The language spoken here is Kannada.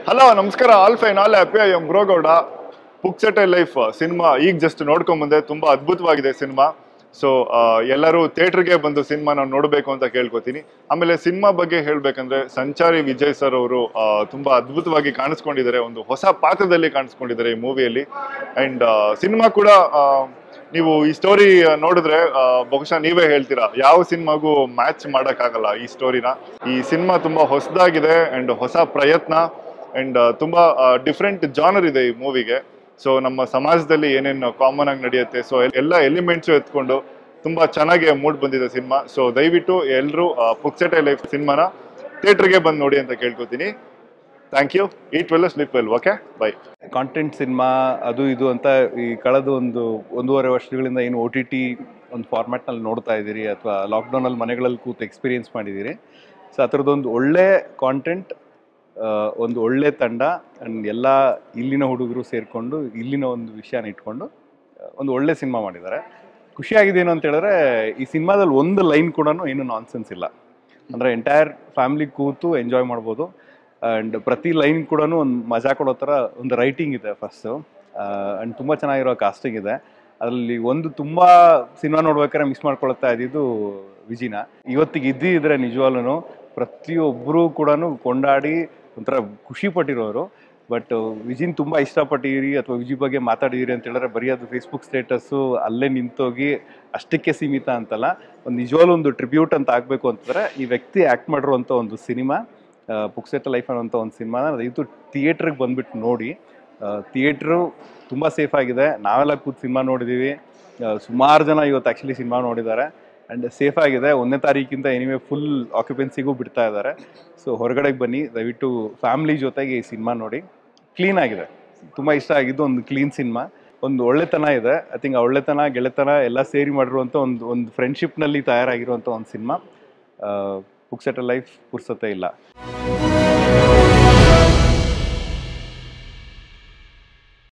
ಹಲೋ ನಮಸ್ಕಾರ all fine all happy I am Gowda. Puksatte life cinema ಈಗ ಜಸ್ಟ್ ನೋಡ್ಕೊಂಡ್ ಬಂದೆ. ತುಂಬಾ ಅದ್ಭುತವಾಗಿದೆ ಸಿನಿಮಾ. ಸೊ ಎಲ್ಲರೂ ಥಿಯೇಟರ್ಗೆ ಬಂದು ಸಿನಿಮಾನ ನೋಡಬೇಕು ಅಂತ ಕೇಳ್ಕೊತೀನಿ. ಆಮೇಲೆ ಸಿನಿಮಾ ಬಗ್ಗೆ ಹೇಳ್ಬೇಕಂದ್ರೆ ಸಂಚಾರಿ ವಿಜಯ್ ಸರ್ ಅವರು ತುಂಬಾ ಅದ್ಭುತವಾಗಿ ಕಾಣಿಸ್ಕೊಂಡಿದ್ದಾರೆ. ಒಂದು ಹೊಸ ಪಾತ್ರದಲ್ಲಿ ಕಾಣಿಸ್ಕೊಂಡಿದ್ದಾರೆ ಈ ಮೂವಿಯಲ್ಲಿ. ಅಂಡ್ ಸಿನಿಮಾ ಕೂಡ ನೀವು ಈ ಸ್ಟೋರಿ ನೋಡಿದ್ರೆ ಬಹುಶಃ ನೀವೇ ಹೇಳ್ತೀರಾ ಯಾವ ಸಿನಿಮಾಗೂ ಮ್ಯಾಚ್ ಮಾಡೋಕ್ಕಾಗಲ್ಲ ಈ ಸ್ಟೋರಿನ. ಈ ಸಿನಿಮಾ ತುಂಬಾ ಹೊಸದಾಗಿದೆ ಅಂಡ್ ಹೊಸ ಪ್ರಯತ್ನ ಅಂಡ್ ತುಂಬಾ ಡಿಫ್ರೆಂಟ್ ಜಾನರ್ ಇದೆ ಈ ಮೂವಿಗೆ. ಸೊ ನಮ್ಮ ಸಮಾಜದಲ್ಲಿ ಏನೇನು ಕಾಮನ್ ಆಗಿ ನಡೆಯುತ್ತೆ, ಸೊ ಎಲ್ಲ ಎಲಿಮೆಂಟ್ಸ್ ಎತ್ಕೊಂಡು ತುಂಬಾ ಚೆನ್ನಾಗಿ ಮೂಡ್ ಬಂದಿದೆ ಸಿನಿಮಾ. ಸೊ ದಯವಿಟ್ಟು ಎಲ್ಲರೂ ಪುಕ್ಸಟ್ಟೆ ಲೈಫ್ ಸಿನಿಮಾನ ಥಿಯೇಟರ್ಗೆ ಬಂದು ನೋಡಿ ಅಂತ ಕೇಳ್ಕೊತೀನಿ. Thank you. Eat well sleep well. Okay, bye. Content cinema ಅದು ಇದು ಅಂತ ಈ ಕಳೆದ ಒಂದೂವರೆ ವರ್ಷಗಳಿಂದ ಏನು OTT ಒಂದು ಫಾರ್ಮ್ಯಾಟ್ನಲ್ಲಿ ನೋಡ್ತಾ ಇದ್ದೀರಿ ಅಥವಾ ಲಾಕ್ಡೌನಲ್ಲಿ ಮನೆಗಳಲ್ಲಿ ಕೂತು ಎಕ್ಸ್ಪೀರಿಯನ್ಸ್ ಮಾಡಿದ್ದೀರಿ. ಸೊ ಆ ಥರದ್ದೊಂದು ಒಳ್ಳೆ ಕಾಂಟೆಂಟ್, ಒಂದು ಒಳ್ಳೆ ತಂಡ ಆ್ಯಂಡ್ ಎಲ್ಲ ಇಲ್ಲಿನ ಹುಡುಗರು ಸೇರಿಕೊಂಡು ಇಲ್ಲಿನ ಒಂದು ವಿಷಯನ ಇಟ್ಕೊಂಡು ಒಂದು ಒಳ್ಳೆ ಸಿನಿಮಾ ಮಾಡಿದ್ದಾರೆ. ಖುಷಿಯಾಗಿದೆ ಏನು ಅಂತ ಹೇಳಿದ್ರೆ ಈ ಸಿನಿಮಾದಲ್ಲಿ ಒಂದು ಲೈನ್ ಕೂಡ ಏನು ನಾನ್ಸೆನ್ಸ್ ಇಲ್ಲ. ಅಂದರೆ ಎಂಟೈರ್ ಫ್ಯಾಮಿಲಿ ಕೂತು ಎಂಜಾಯ್ ಮಾಡ್ಬೋದು. ಆ್ಯಂಡ್ ಪ್ರತಿ ಲೈನ್ ಕೂಡ ಒಂದು ಮಜಾ ಕೊಡೋ ಥರ ಒಂದು ರೈಟಿಂಗ್ ಇದೆ ಫಸ್ಟು. ಆ್ಯಂಡ್ ತುಂಬ ಚೆನ್ನಾಗಿರೋ ಕಾಸ್ಟಿಂಗ್ ಇದೆ. ಅದರಲ್ಲಿ ಒಂದು ತುಂಬ ಸಿನಿಮಾ ನೋಡ್ಬೇಕಾದ್ರೆ ಮಿಸ್ ಮಾಡ್ಕೊಳ್ತಾ ಇದ್ದಿದ್ದು ವಿಜಿನ. ಇವತ್ತಿಗೆ ಇದ್ದಿದ್ರೆ ನಿಜವಾಗ್ಲೂ ಪ್ರತಿಯೊಬ್ಬರು ಕೂಡ ಕೊಂಡಾಡಿ ಒಂಥರ ಖುಷಿ ಪಟ್ಟಿರೋರು. ಬಟ್ ವಿಜಿನ್ ತುಂಬ ಇಷ್ಟಪಟ್ಟಿರಿ ಅಥವಾ ವಿಜಿ ಬಗ್ಗೆ ಮಾತಾಡಿದಿರಿ ಅಂತ ಹೇಳಿದ್ರೆ ಬರೀ ಅದು ಫೇಸ್ಬುಕ್ ಸ್ಟೇಟಸ್ಸು ಅಲ್ಲೇ ನಿಂತೋಗಿ ಅಷ್ಟಕ್ಕೆ ಸೀಮಿತ ಅಂತಲ್ಲ, ಒಂದು ನಿಜವಾಗ್ಲೂ ಒಂದು ಟ್ರಿಬ್ಯೂಟ್ ಅಂತ ಆಗಬೇಕು ಅಂತಂದರೆ ಈ ವ್ಯಕ್ತಿ ಆ್ಯಕ್ಟ್ ಮಾಡಿರುವಂಥ ಒಂದು ಸಿನಿಮಾ ಪುಕ್ಸಟ್ಟೆ ಲೈಫ್ ಅನ್ನೋಂಥ ಒಂದು ಸಿನಿಮಾನ ದಯವಿಟ್ಟು ಥಿಯೇಟ್ರಿಗೆ ಬಂದುಬಿಟ್ಟು ನೋಡಿ. ಥಿಯೇಟ್ರು ತುಂಬ ಸೇಫ್ ಆಗಿದೆ. ನಾವೆಲ್ಲ ಕೂತು ಸಿನಿಮಾ ನೋಡಿದ್ದೀವಿ. ಸುಮಾರು ಜನ ಇವತ್ತು ಆ್ಯಕ್ಚುಲಿ ಸಿನಿಮಾ ನೋಡಿದ್ದಾರೆ ಆ್ಯಂಡ್ ಸೇಫ್ ಆಗಿದೆ. 1ನೇ ತಾರೀಕಿಂದ ಎನಿವೆ ಫುಲ್ ಆಕ್ಯುಪೆನ್ಸಿಗೂ ಬಿಡ್ತಾ ಇದ್ದಾರೆ. ಸೊ ಹೊರಗಡೆಗೆ ಬನ್ನಿ, ದಯವಿಟ್ಟು ಫ್ಯಾಮ್ಲಿ ಜೊತೆಗೆ ಈ ಸಿನಿಮಾ ನೋಡಿ. ಕ್ಲೀನ್ ಆಗಿದೆ, ತುಂಬ ಇಷ್ಟ ಆಗಿದ್ದು ಒಂದು ಕ್ಲೀನ್ ಸಿನಿಮಾ. ಒಂದು ಒಳ್ಳೆತನ ಇದೆ. ಐ ಥಿಂಕ್ ಆ ಒಳ್ಳೆತನ ಗೆಳೆತನ ಎಲ್ಲ ಸೇರಿ ಮಾಡಿರುವಂಥ ಒಂದು ಫ್ರೆಂಡ್ಶಿಪ್ನಲ್ಲಿ ತಯಾರಾಗಿರುವಂಥ ಒಂದು ಸಿನಿಮಾ. ಪುಕ್ಸಟ್ಟೆ ಲೈಫ್ ಪುರ್ಸತ್ತೆ ಇಲ್ಲ.